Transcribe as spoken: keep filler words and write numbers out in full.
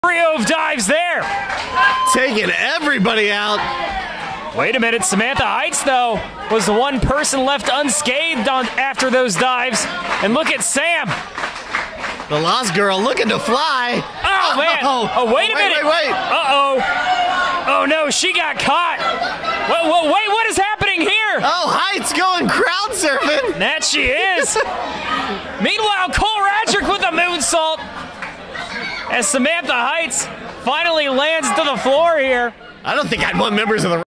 Trio of dives there. Taking everybody out. Wait a minute, Samantha Heights, though, was the one person left unscathed on after those dives. And look at Sam. The Lost Girl looking to fly. Oh, man. Oh, oh wait a wait, minute. Wait, wait, Uh-oh. Oh, no, she got caught. Whoa, whoa, wait, what is happening here? Oh, Heights going crowd surfing. That she is. Meanwhile, Cole Radrick with a moonsault as Samantha Heights finally lands to the floor here. I don't think I'd want members of the